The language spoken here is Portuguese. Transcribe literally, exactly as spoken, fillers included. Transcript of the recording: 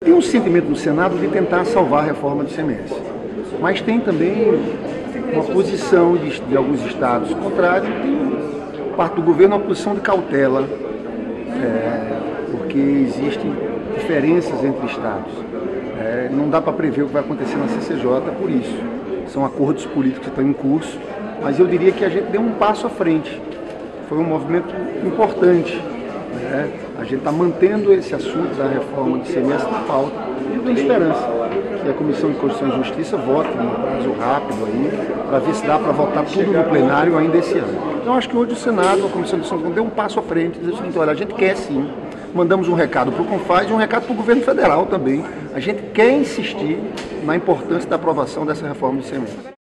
Tem um sentimento no Senado de tentar salvar a reforma do I C M S, mas tem também uma posição de, de alguns estados contrários, tem parte do governo uma posição de cautela, é, porque existem diferenças entre estados. É, não dá para prever o que vai acontecer na C C J por isso. São acordos políticos que estão em curso, mas eu diria que a gente deu um passo à frente. Foi um movimento importante. Né? A gente está mantendo esse assunto da reforma do I C M S na pauta e eu tenho esperança que a Comissão de Constituição e Justiça vote num prazo rápido aí, para ver se dá para votar tudo no plenário ainda esse ano. Então acho que hoje o Senado, a Comissão de Constituição deu um passo à frente, diz o seguinte: olha, a gente quer sim, mandamos um recado para o CONFAZ e um recado para o governo federal também. A gente quer insistir na importância da aprovação dessa reforma do I C M S.